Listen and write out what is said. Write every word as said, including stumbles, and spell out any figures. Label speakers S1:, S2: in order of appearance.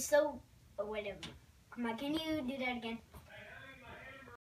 S1: so... Oh, whatever. Come on, can you do that again?